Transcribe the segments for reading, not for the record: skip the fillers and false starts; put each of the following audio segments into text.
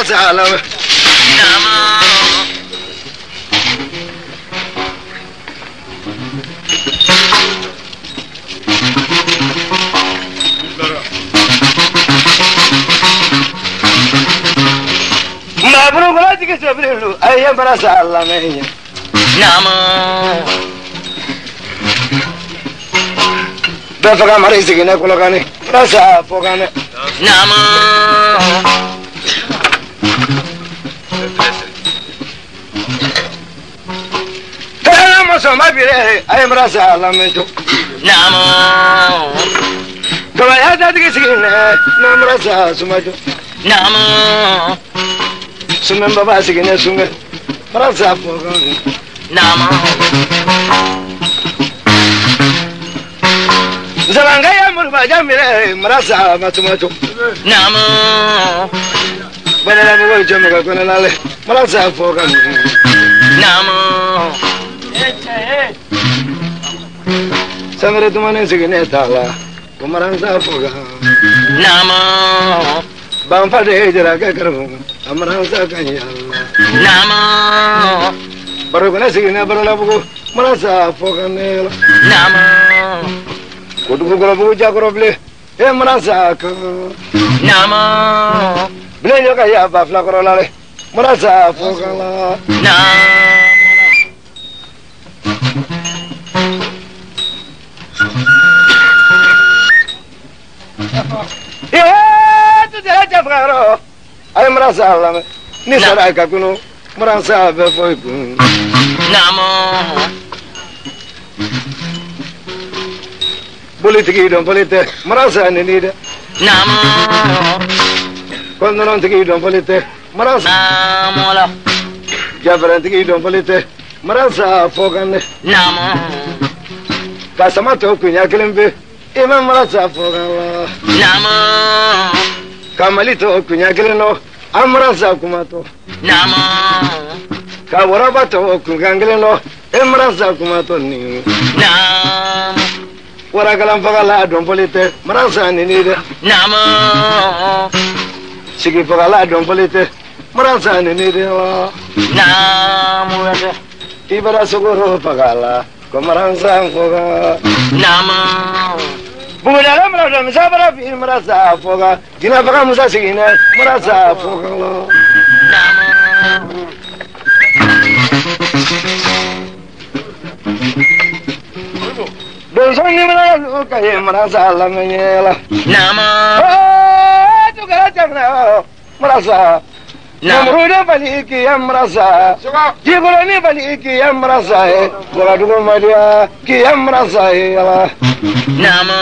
marasa la Nama ma bro gola ti che sabrelu ai marasa la me Nama da faga mari sigine kulagani marasa fogane Nama so ma bire ay marasa la me to Nama gola ya da ti sigine na marasa sumajo Nama sumen baba sigine sunga marasa fogane Nama Zalanga ya murba jamire marasa matumato Nama bana la mo jamu ga kona lale marasa fogane Nama Samere tumane sigine tala marasa fogane Nama Bang pada jera ke kerbu, amaran sakanya Allah. Nama Baru kena sigina baru labu, merasa fokanel. Nama Kudu kudu jago beli, merasa ke. Nama Beli juga ya bafla korolale, merasa fokala. Nama Fagaro, ay merasa Allah. Ni sarai kakuno, merasa befoiku. Nama Politik hidung politik, merasa ni dia. Nama Quando non ti hidung politik, merasa. Nama Jabran ti hidung politik, merasa fokan. Nama Kasamato kunya kelembe, imam merasa fokan. Nama Kamalito kunya keleno, amrasa kumato. Nama Kawarabato kungangeleno, emrasa kumato ni. Nama Waragalam pagala don polite, merasa ni dia. Nama Sigi pagala don polite, merasa ni dia. Nama Ibara sugoro pagala, komarasa foga. Nama Bugala merasa misabara pi merasa foga. Jina paga musa sigine, merasa foga lo. Nama Dosong ni merasa kaya merasa lamanya. Nama Tu kena cakap merasa. Namruda balik yang merasa. Jika ni balik yang merasa. Jika dulu madia yang merasa. Nama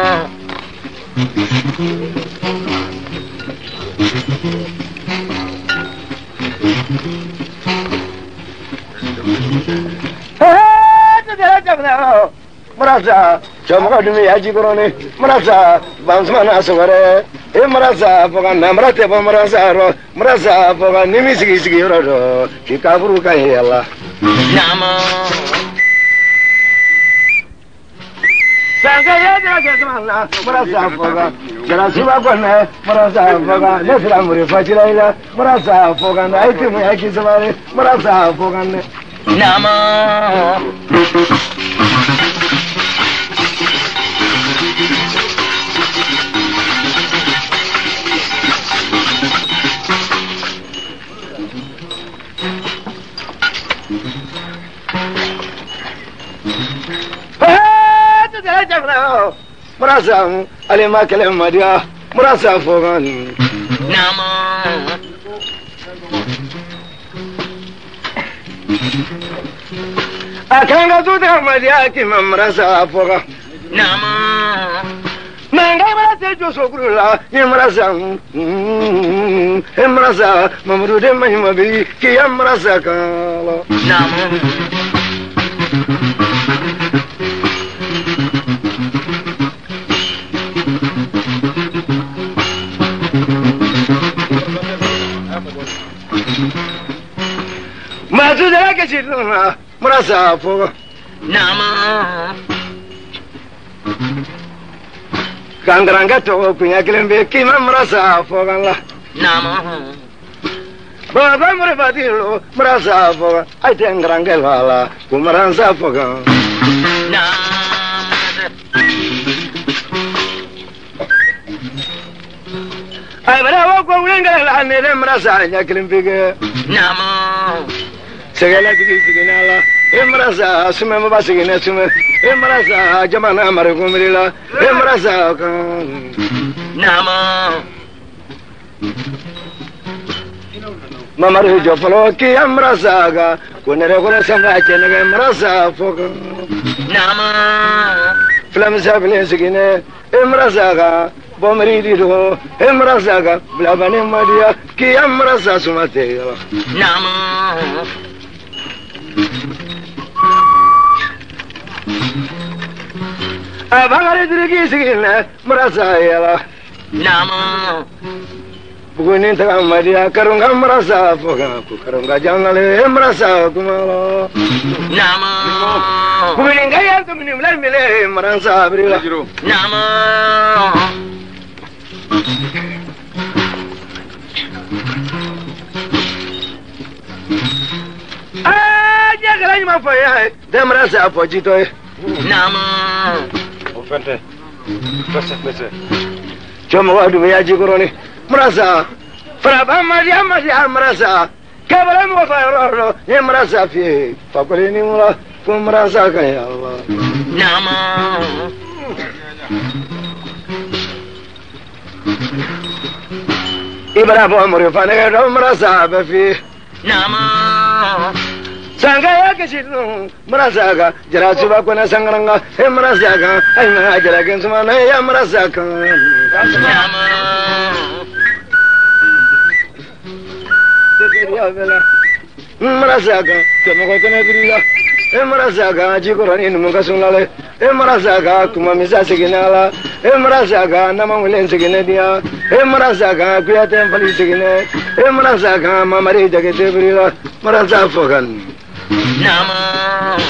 Tu kena cakap merasa. Cuma demi haji korone merasa. Bangsa mana sumber. Merasa bukan merata apa merasa bukan ni sigi rodo kita buru kaya Allah. Nama Sangkaya jaga semana merasa bukan jalan subakan merasa bukan nesra muri fajilah merasa bukan itu mungkin semua merasa bukan. Nama merasa alimah kalam dia merasa fogan. Nama Akan tu dah dia kita merasa fogan. Nama Mengai merasa josokru lah, merasa memuru dem mabili kia merasa kalau. Nama Maju jalan ke situ merasa fogan. Nama Kangaranga tu punya kelembe kima merasa fogan lah. Nama Baba Murabadilo, Maraza for I think Rangelala, Kumaranza Fogan. I will walk over and let him Raza and Yakin figure. Namo. Segala Tiginala, Emraza, Sumama Siginasum, Emraza, Jamana Maragumilla, Emraza. Namo. Mamma Jofoloki, Amrazaga, when I go to some like Emraza Fogan. Namo. Flams have Lessigine, Emrazaga, Bomerido, Emrazaga, Blavane Madia, Kiamraza Sumateo. Namo. Avangari Mrazayala. Namo. Bugunita Madia Karunga Mraza Foga, Karunga Janale, Mraza Kumalo. Namo. Buginga to Mile, Mraza Brilla. Namo. Ah, Jagalima for ya, Demraza for Jito. Namo. Offente. Chomo do Yajigoroni. Mraza. Fraba Maria Mraza. Cabalam of Aurora, Yamraza Fi, Papolini Mula, Kumraza Kayala. Namo. Ibrahim Murifane, Mraza Bafi. Namo. Sangaya Kishinu, Mrazaga, Jarasuba Kona Sangranga, Mrazaga, I'm a Jaragan, Mrazaka. Mrazaga, Tomokona Grilla, Mrazaga, Jikoran Mukasunale, Mrazaga, Kumamisa Siginala, Mrazaga, Namamulen Siginedia, Mrazaga, Guyatem Polisigine, Mrazaga, Mamari Jagatebrilla, Mraza Fogan. Namo.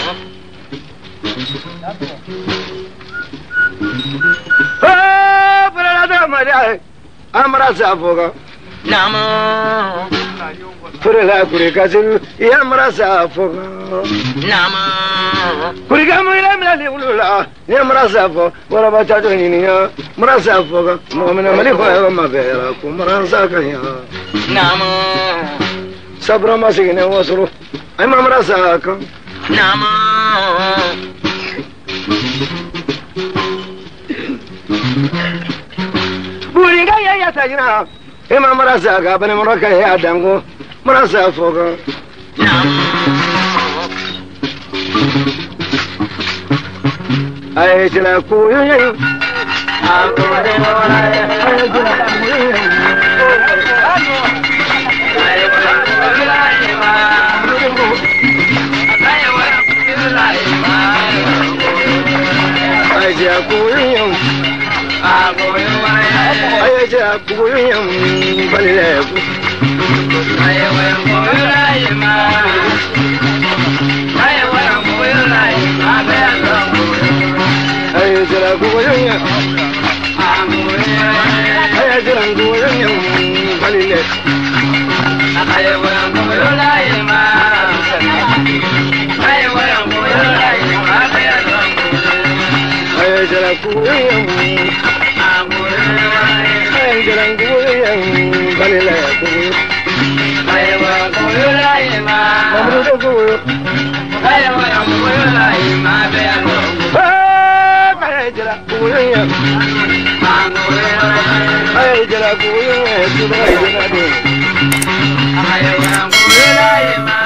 Oh, Brother Maria, Amraza Foga. Namo. Purela Kurikazu, Yamraza Foga. Namo. Kurigamula, Yamraza, what about Jadoninia? Mraza Foga, Momina Malifa, Mavera, Kumaranzaka. Namo. Sabrama Sigina was I'm Amrazaka. Namo. Buringa Yatagina, Emamrazaga, Benemoraka Yadango, Mraza Foga. I tell a cool, I